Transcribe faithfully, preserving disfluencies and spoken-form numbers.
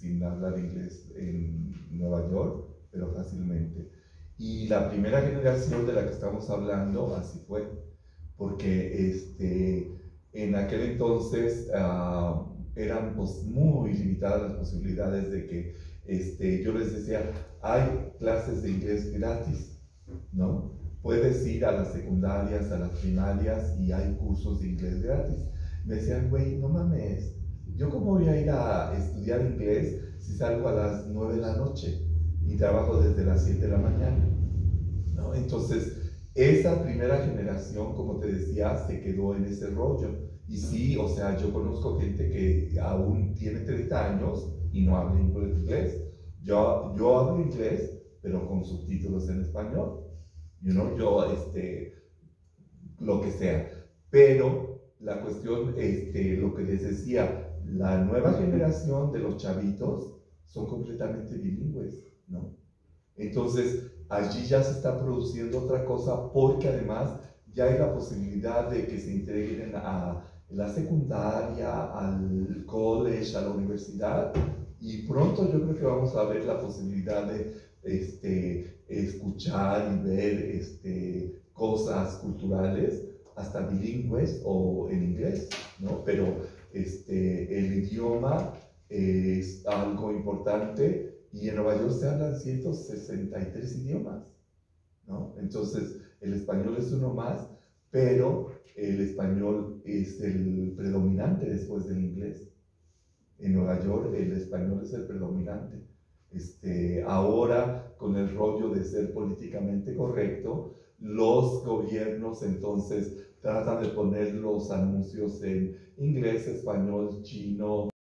sin hablar inglés en Nueva York, pero fácilmente. Y la primera generación de la que estamos hablando, así fue, porque este, en aquel entonces uh, eran pues, muy limitadas las posibilidades de que este, yo les decía, hay clases de inglés gratis, ¿no? Puedes ir a las secundarias, a las primarias y hay cursos de inglés gratis. Me decían, güey, no mames, ¿yo cómo voy a ir a estudiar inglés si salgo a las nueve de la noche y trabajo desde las siete de la mañana? ¿No? Entonces, esa primera generación, como te decía, se quedó en ese rollo. Y sí, o sea, yo conozco gente que aún tiene treinta años y no habla inglés. Yo, yo hablo inglés, pero con subtítulos en español. You know, yo, este, lo que sea. Pero la cuestión, este, lo que les decía, la nueva generación de los chavitos son completamente bilingües, ¿no? Entonces, allí ya se está produciendo otra cosa porque además ya hay la posibilidad de que se integren a la secundaria, al college, a la universidad, y pronto yo creo que vamos a ver la posibilidad de este, escuchar y ver este, cosas culturales hasta bilingües o en inglés, ¿no? Pero este, el idioma es algo importante y en Nueva York se hablan ciento sesenta y tres idiomas, ¿no? Entonces, el español es uno más, pero el español es el predominante después del inglés. En Nueva York el español es el predominante. Este, ahora, con el rollo de ser políticamente correcto, los gobiernos entonces tratan de poner los anuncios en inglés, español, chino,